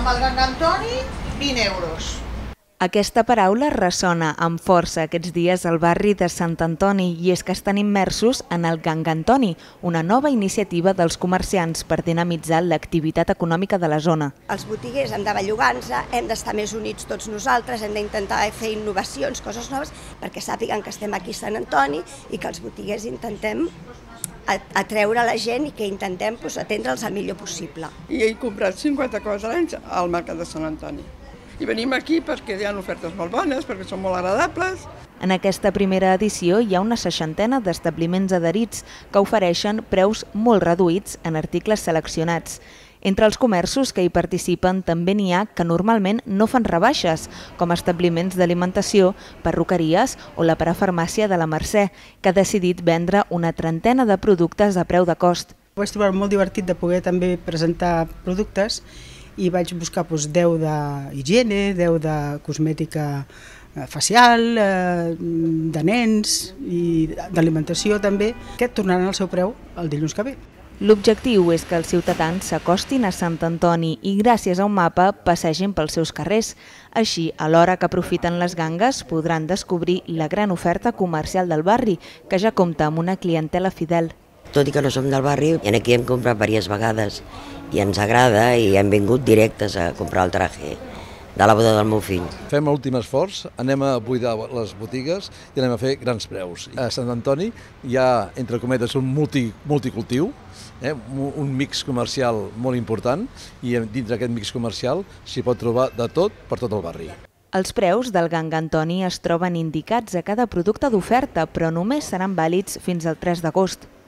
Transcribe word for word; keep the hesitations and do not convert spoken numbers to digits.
amb el gangantoni, vint euros. Aquesta paraula ressona amb força aquests dies al barri de Sant Antoni i és que estan immersos en el Gangantoni, una nova iniciativa dels comerciants per dinamitzar l'activitat econòmica de la zona. Els botiguers hem de bellugar-nos, hem d'estar més units tots nosaltres, hem d'intentar fer innovacions, coses noves, perquè sàpiguen que estem aquí a Sant Antoni i que els botiguers intentem atreure la gent i que intentem atendre'ls el millor possible. I he comprat cinquanta coses al mercat de Sant Antoni. I venim aquí perquè hi ha ofertes molt bones, perquè són molt agradables. En aquesta primera edició hi ha una seixantena d'establiments adherits que ofereixen preus molt reduïts en articles seleccionats. Entre els comerços que hi participen també n'hi ha que normalment no fan rebaixes, com establiments d'alimentació, perruqueries o la parafarmàcia de la Mercè, que ha decidit vendre una trentena de productes a preu de cost. Ho vaig trobar molt divertit de poder també presentar productes i vaig buscar doncs, deu d'higiene, deu de cosmètica facial, de nens i d'alimentació també, que tornaran al seu preu el dilluns que ve. L'objectiu és que els ciutadans s'acostin a Sant Antoni i gràcies a un mapa passegin pels seus carrers. Així, alhora que aprofiten les gangues, podran descobrir la gran oferta comercial del barri, que ja compta amb una clientela fidel. Tot i que no som del barri, aquí hem comprat diverses vegades i ens agrada i hem vingut directes a comprar el traje de la boda del meu fill. Fem l'últim esforç, anem a buidar les botigues i anem a fer grans preus. A Sant Antoni hi ha, entre cometes, un multi, multicultiu, eh, un mix comercial molt important i dins d'aquest mix comercial s'hi pot trobar de tot per tot el barri. Els preus del Gangantoni es troben indicats a cada producte d'oferta, però només seran vàlids fins al tres d'agost.